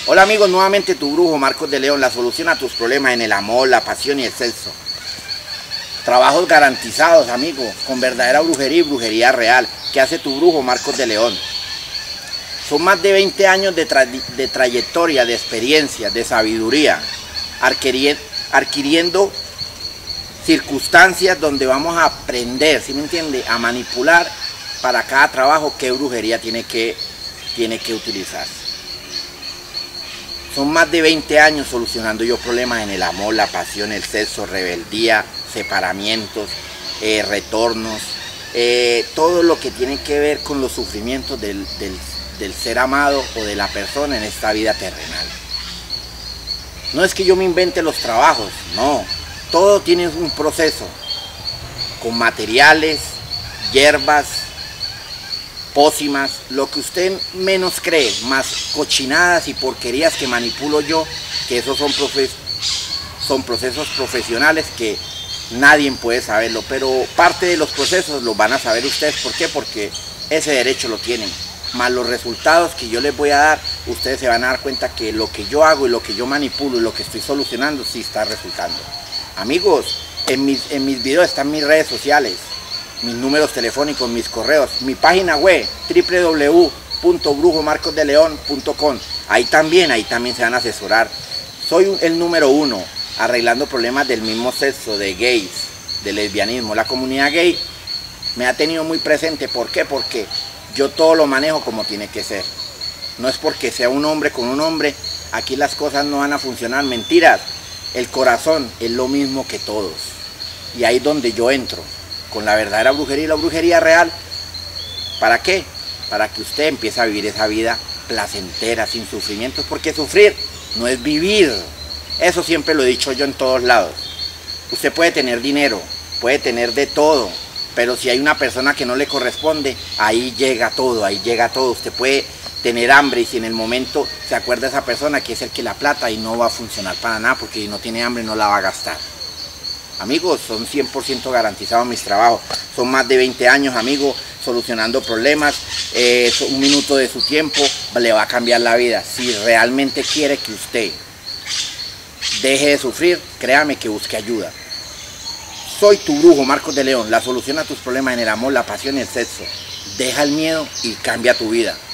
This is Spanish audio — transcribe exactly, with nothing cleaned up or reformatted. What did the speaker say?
Hola amigos, nuevamente tu brujo Marcos de León, la solución a tus problemas en el amor, la pasión y el sexo. Trabajos garantizados, amigos, con verdadera brujería y brujería real, que hace tu brujo Marcos de León. Son más de veinte años de, tra de trayectoria, de experiencia, de sabiduría, adquiriendo circunstancias donde vamos a aprender, ¿sí me entiende?, a manipular para cada trabajo qué brujería tiene que, tiene que utilizar. Son más de veinte años solucionando yo problemas en el amor, la pasión, el sexo, rebeldía, separamientos, eh, retornos, eh, todo lo que tiene que ver con los sufrimientos del, del, del ser amado o de la persona en esta vida terrenal. No es que yo me invente los trabajos, no, todo tiene un proceso, con materiales, hierbas, pócimas, lo que usted menos cree, más cochinadas y porquerías que manipulo yo, que esos son, profe son procesos profesionales que nadie puede saberlo, pero parte de los procesos los van a saber ustedes. ¿Por qué? Porque ese derecho lo tienen, más los resultados que yo les voy a dar, ustedes se van a dar cuenta que lo que yo hago y lo que yo manipulo y lo que estoy solucionando sí está resultando. Amigos, en mis, en mis videos están mis redes sociales, mis números telefónicos, mis correos, mi página web w w w punto brujo marcos de león punto com. Ahí también, ahí también se van a asesorar. Soy el número uno arreglando problemas del mismo sexo, de gays, de lesbianismo. La comunidad gay me ha tenido muy presente. ¿Por qué? Porque yo todo lo manejo como tiene que ser. No es porque sea un hombre con un hombre, aquí las cosas no van a funcionar. Mentiras. El corazón es lo mismo que todos. Y ahí es donde yo entro, con la verdadera brujería y la brujería real. ¿Para qué? Para que usted empiece a vivir esa vida placentera, sin sufrimientos, porque sufrir no es vivir. Eso siempre lo he dicho yo en todos lados. Usted puede tener dinero, puede tener de todo, pero si hay una persona que no le corresponde, ahí llega todo, ahí llega todo. Usted puede tener hambre y si en el momento se acuerda esa persona que es el que la plata y no va a funcionar para nada, porque si no tiene hambre no la va a gastar. Amigos, son cien por ciento garantizados mis trabajos. Son más de veinte años, amigos, solucionando problemas. Eh, un minuto de su tiempo le va a cambiar la vida. Si realmente quiere que usted deje de sufrir, créame que busque ayuda. Soy tu brujo Marcos de León, la solución a tus problemas en el amor, la pasión y el sexo. Deja el miedo y cambia tu vida.